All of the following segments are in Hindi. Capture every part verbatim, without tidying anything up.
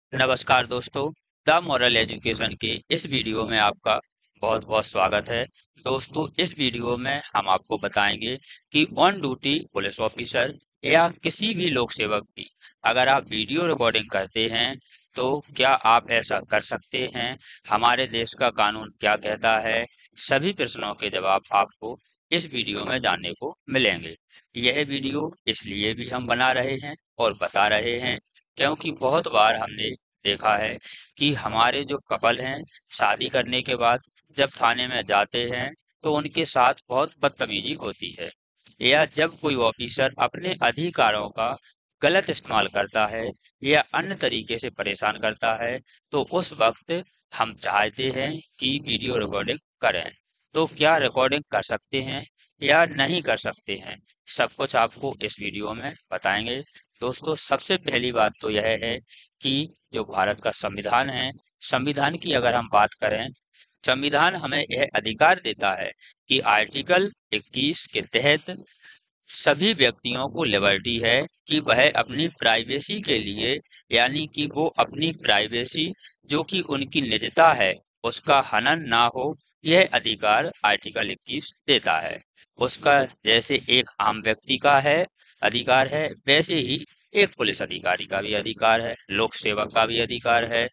नमस्कार दोस्तों, द मॉरल एजुकेशन के इस वीडियो में आपका बहुत बहुत स्वागत है। दोस्तों, इस वीडियो में हम आपको बताएंगे कि ऑन ड्यूटी पुलिस ऑफिसर या किसी भी लोक सेवक की अगर आप वीडियो रिकॉर्डिंग करते हैं तो क्या आप ऐसा कर सकते हैं, हमारे देश का कानून क्या कहता है। सभी प्रश्नों के जवाब आपको इस वीडियो में जानने को मिलेंगे। यह वीडियो इसलिए भी हम बना रहे हैं और बता रहे हैं क्योंकि बहुत बार हमने देखा है कि हमारे जो कपल हैं, शादी करने के बाद जब थाने में जाते हैं तो उनके साथ बहुत बदतमीजी होती है, या जब कोई ऑफिसर अपने अधिकारों का गलत इस्तेमाल करता है या अन्य तरीके से परेशान करता है, तो उस वक्त हम चाहते हैं कि वीडियो रिकॉर्डिंग करें। तो क्या रिकॉर्डिंग कर सकते हैं या नहीं कर सकते हैं, सब कुछ आपको इस वीडियो में बताएंगे। दोस्तों, सबसे पहली बात तो यह है कि जो भारत का संविधान है, संविधान की अगर हम बात करें, संविधान हमें यह अधिकार देता है कि आर्टिकल इक्कीस के तहत सभी व्यक्तियों को लिबर्टी है कि वह अपनी प्राइवेसी के लिए, यानी कि वो अपनी प्राइवेसी जो कि उनकी निजता है उसका हनन ना हो, यह अधिकार आर्टिकल इक्कीस देता है। उसका जैसे एक आम व्यक्ति का है अधिकार है, वैसे ही एक पुलिस अधिकारी का भी अधिकार है, लोक सेवक का भी अधिकार है,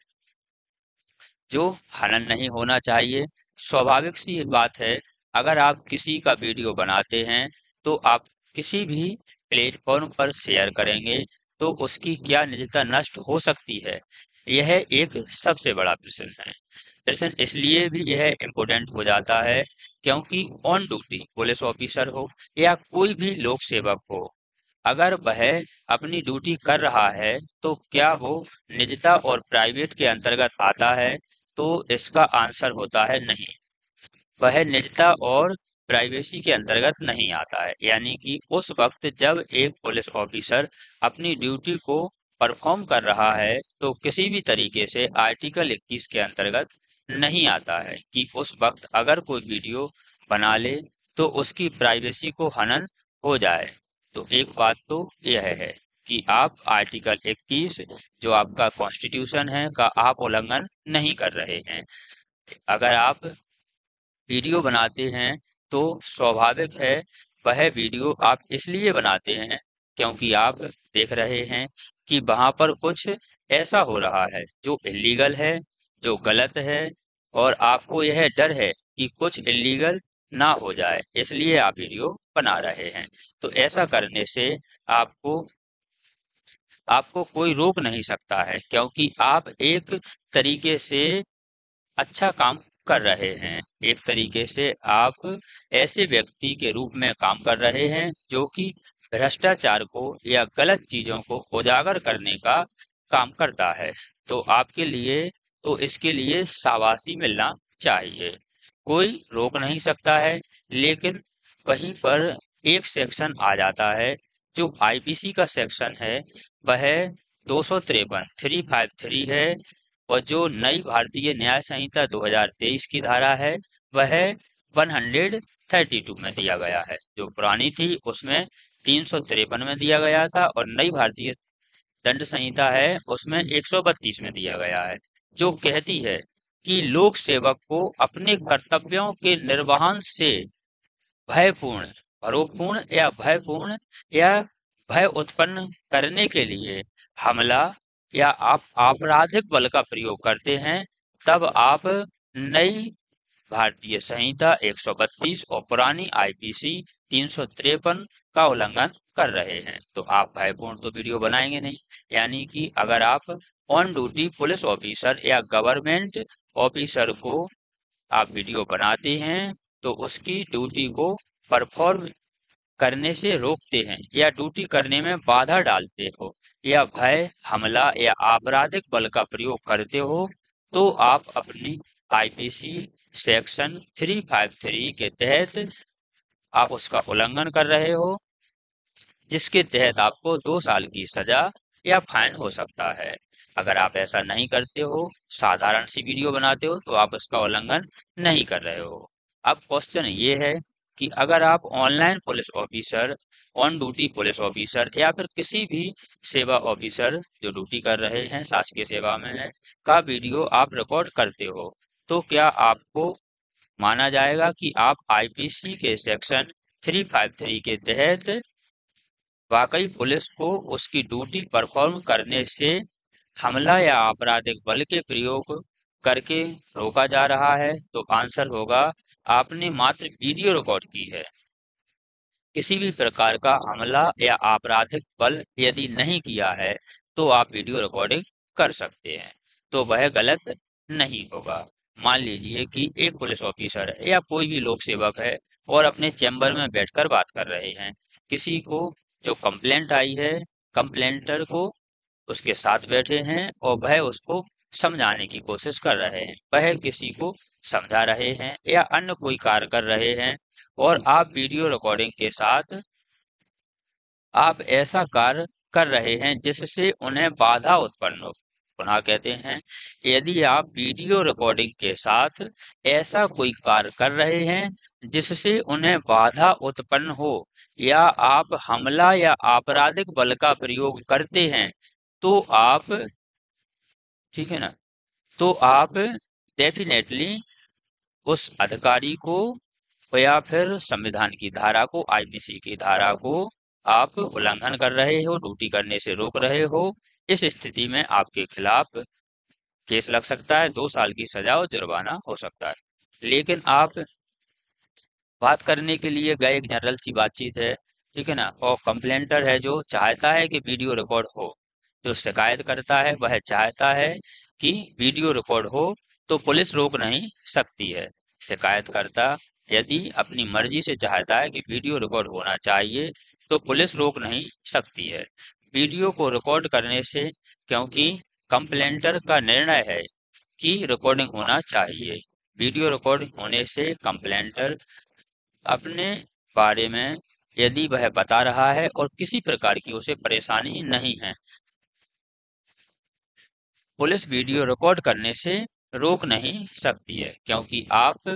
जो हनन नहीं होना चाहिए। स्वाभाविक सी बात है, अगर आप किसी का वीडियो बनाते हैं तो आप किसी भी प्लेटफॉर्म पर शेयर करेंगे तो उसकी क्या निजता नष्ट हो सकती है, यह एक सबसे बड़ा प्रश्न है। प्रश्न इसलिए भी यह इम्पोर्टेंट हो जाता है क्योंकि ऑन ड्यूटी पुलिस ऑफिसर हो या कोई भी लोक सेवक हो, अगर वह अपनी ड्यूटी कर रहा है तो क्या वो निजता और प्राइवेट के अंतर्गत आता है, तो इसका आंसर होता है नहीं। वह निजता और प्राइवेसी के अंतर्गत नहीं आता है, यानी कि उस वक्त जब एक पुलिस ऑफिसर अपनी ड्यूटी को परफॉर्म कर रहा है तो किसी भी तरीके से आर्टिकल इक्कीस के अंतर्गत नहीं आता है कि उस वक्त अगर कोई वीडियो बना ले तो उसकी प्राइवेसी को हनन हो जाए। तो एक बात तो यह है कि आप आर्टिकल इक्कीस जो आपका कॉन्स्टिट्यूशन है का आप उल्लंघन नहीं कर रहे हैं। अगर आप वीडियो बनाते हैं तो स्वाभाविक है, वह वीडियो आप इसलिए बनाते हैं क्योंकि आप देख रहे हैं कि वहां पर कुछ ऐसा हो रहा है जो इलीगल है, जो गलत है, और आपको यह डर है कि कुछ इलीगल ना हो जाए, इसलिए आप वीडियो बना रहे हैं। तो ऐसा करने से आपको आपको कोई रोक नहीं सकता है क्योंकि आप एक तरीके से अच्छा काम कर रहे हैं। एक तरीके से आप ऐसे व्यक्ति के रूप में काम कर रहे हैं जो कि भ्रष्टाचार को या गलत चीजों को उजागर करने का काम करता है। तो आपके लिए तो इसके लिए शाबाशी मिलना चाहिए, कोई रोक नहीं सकता है। लेकिन वहीं पर एक सेक्शन आ जाता है, जो आईपीसी का सेक्शन है, वह दो सौ तिरपन थ्री फाइव थ्री है, और जो नई भारतीय न्याय संहिता दो हज़ार तेईस की धारा है वह एक सौ बत्तीस में दिया गया है। जो पुरानी थी उसमें तीन सौ तिरपन में दिया गया था, और नई भारतीय दंड संहिता है उसमें एक सौ बत्तीस में दिया गया है, जो कहती है कि लोक सेवक को अपने कर्तव्यों के निर्वहन से भयपूर्ण, भरोपूर्ण या भयपूर्ण या भय उत्पन्न करने के लिए हमला या आप आपराधिक बल का प्रयोग करते हैं, तब आप नई भारतीय संहिता एक सौ बत्तीस और पुरानी आईपीसी तीन सौ तिरपन का उल्लंघन कर रहे हैं। तो आप भयपूर्ण तो वीडियो बनाएंगे नहीं, यानी कि अगर आप ऑन ड्यूटी पुलिस ऑफिसर या गवर्नमेंट ऑफिसर को आप वीडियो बनाते हैं तो उसकी ड्यूटी को परफॉर्म करने से रोकते हैं या ड्यूटी करने में बाधा डालते हो या भय, हमला या आपराधिक बल का प्रयोग करते हो, तो आप अपनी आईपीसी सेक्शन तीन सौ तिरेपन के तहत आप उसका उल्लंघन कर रहे हो, जिसके तहत आपको दो साल की सजा या फाइन हो सकता है। अगर आप ऐसा नहीं करते हो, साधारण सी वीडियो बनाते हो, तो आप उसका उल्लंघन नहीं कर रहे हो। अब क्वेश्चन ये है कि अगर आप online police officer, on duty police officer या फिर किसी भी सेवा ऑफिसर जो ड्यूटी कर रहे हैं, शासकीय सेवा में है, का वीडियो आप रिकॉर्ड करते हो, तो क्या आपको माना जाएगा कि आप आईपीसी के सेक्शन तीन सौ तिरेपन के तहत वाकई पुलिस को उसकी ड्यूटी परफॉर्म करने से हमला या आपराधिक बल के प्रयोग करके रोका जा रहा है? तो आंसर होगा, आपने मात्र वीडियो रिकॉर्ड की है। किसी भी प्रकार का हमला या आपराधिक बल यदि नहीं किया है तो आप वीडियो रिकॉर्डिंग कर सकते हैं, तो वह गलत नहीं होगा। मान लीजिए कि एक पुलिस ऑफिसर है या कोई भी लोक सेवक है और अपने चैम्बर में बैठकर बात कर रहे हैं। किसी को जो कंप्लेंट आई है, कंप्लेंटर को उसके साथ बैठे हैं और वह उसको समझाने की कोशिश कर रहे हैं। वह किसी को समझा रहे हैं या अन्य कोई कार्य कर रहे हैं और आप वीडियो रिकॉर्डिंग के साथ आप ऐसा कार्य कर रहे हैं जिससे उन्हें बाधा उत्पन्न हो। पुनः कहते हैं, यदि आप वीडियो रिकॉर्डिंग के साथ ऐसा कोई कार्य कर रहे हैं जिससे उन्हें बाधा उत्पन्न हो या आप हमला या आपराधिक बल का प्रयोग करते हैं, तो आप, ठीक है ना, तो आप डेफिनेटली उस अधिकारी को या फिर संविधान की धारा को, आईपीसी की धारा को आप उल्लंघन कर रहे हो, ड्यूटी करने से रोक रहे हो। इस स्थिति में आपके खिलाफ केस लग सकता है, दो साल की सजा और जुर्माना हो सकता है। लेकिन आप बात करने के लिए गए, एक जनरल सी बातचीत है, ठीक है ना, और कंप्लेंटर है जो चाहता है कि वीडियो रिकॉर्ड हो, जो शिकायत करता है वह चाहता है कि वीडियो रिकॉर्ड हो, तो पुलिस रोक नहीं सकती है। शिकायतकर्ता यदि अपनी मर्जी से चाहता है कि वीडियो रिकॉर्ड होना चाहिए तो पुलिस रोक नहीं सकती है वीडियो को रिकॉर्ड करने से, क्योंकि कंप्लेंटर का निर्णय है कि रिकॉर्डिंग होना चाहिए। वीडियो रिकॉर्डिंग होने से कंप्लेंटर अपने बारे में, यदि वह बता रहा है और किसी प्रकार की उसे परेशानी नहीं है, पुलिस वीडियो रिकॉर्ड करने से रोक नहीं सकती है। क्योंकि आप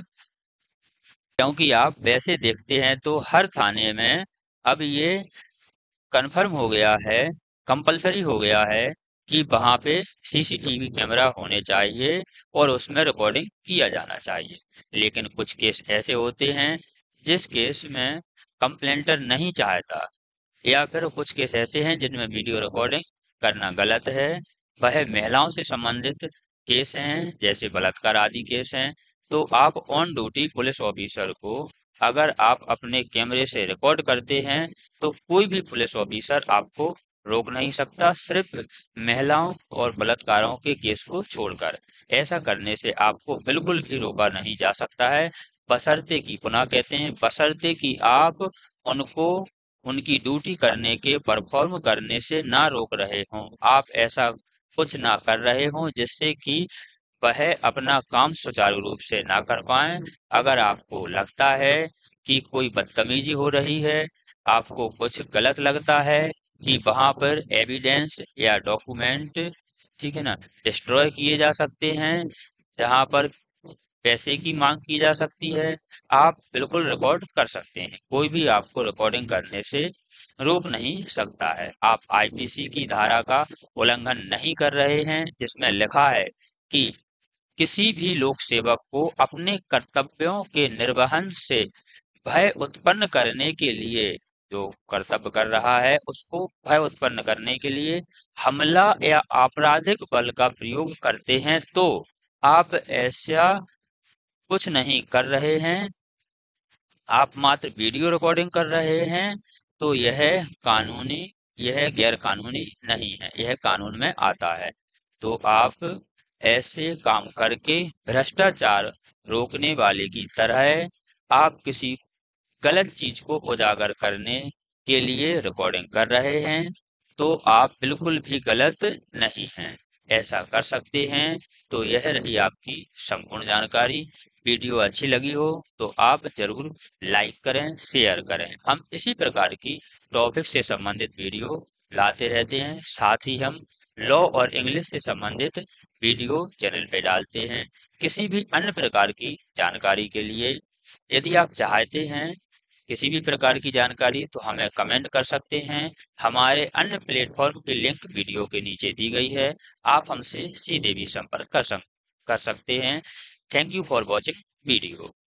क्योंकि आप वैसे देखते हैं तो हर थाने में अब ये कन्फर्म हो गया है, कंपलसरी हो गया है कि वहां पे सीसीटीवी कैमरा होने चाहिए और उसमें रिकॉर्डिंग किया जाना चाहिए। लेकिन कुछ केस ऐसे होते हैं जिस केस में कंप्लेंटर नहीं चाहता, या फिर कुछ केस ऐसे हैं जिनमें वीडियो रिकॉर्डिंग करना गलत है। वह महिलाओं से संबंधित केस हैं, जैसे बलात्कार आदि केस हैं। तो आप ऑन ड्यूटी पुलिस ऑफिसर को अगर आप अपने कैमरे से रिकॉर्ड करते हैं तो कोई भी पुलिस ऑफिसर आपको रोक नहीं सकता, सिर्फ महिलाओं और बलात्कारों के केस को छोड़कर। ऐसा करने से आपको बिल्कुल भी रोका नहीं जा सकता है, बशर्ते कि, पुनः कहते हैं, बशर्ते कि आप उनको उनकी ड्यूटी करने के, परफॉर्म करने से ना रोक रहे हों। आप ऐसा कुछ ना कर रहे हों जिससे कि वह अपना काम सुचारू रूप से ना कर पाएं। अगर आपको लगता है कि कोई बदतमीजी हो रही है, आपको कुछ गलत लगता है कि वहां पर एविडेंस या डॉक्यूमेंट, ठीक है ना, डिस्ट्रॉय किए जा सकते हैं, जहां पर पैसे की मांग की जा सकती है, आप बिल्कुल रिकॉर्ड कर सकते हैं। कोई भी आपको रिकॉर्डिंग करने से रोक नहीं सकता है। आप आईपीसी की धारा का उल्लंघन नहीं कर रहे हैं, जिसमें लिखा है कि किसी भी लोक सेवक को अपने कर्तव्यों के निर्वहन से भय उत्पन्न करने के लिए, जो कर्तव्य कर रहा है उसको भय उत्पन्न करने के लिए हमला या आपराधिक बल का प्रयोग करते हैं, तो आप ऐसा कुछ नहीं कर रहे हैं, आप मात्र वीडियो रिकॉर्डिंग कर रहे हैं, तो यह कानूनी यह गैर कानूनी नहीं है, यह कानून में आता है। तो आप ऐसे काम करके भ्रष्टाचार रोकने वाले की तरह आप किसी गलत चीज को उजागर करने के लिए रिकॉर्डिंग कर रहे हैं, तो आप बिल्कुल भी गलत नहीं हैं, ऐसा कर सकते हैं। तो यह रही आपकी संपूर्ण जानकारी। वीडियो अच्छी लगी हो तो आप जरूर लाइक करें, शेयर करें। हम इसी प्रकार की टॉपिक से संबंधित वीडियो लाते रहते हैं। साथ ही हम लॉ और इंग्लिश से संबंधित वीडियो चैनल पे डालते हैं। किसी भी अन्य प्रकार की जानकारी के लिए यदि आप चाहते हैं किसी भी प्रकार की जानकारी तो हमें कमेंट कर सकते हैं। हमारे अन्य प्लेटफॉर्म की लिंक वीडियो के नीचे दी गई है। आप हमसे सीधे भी संपर्क कर सक कर सकते हैं। Thank you for watching video.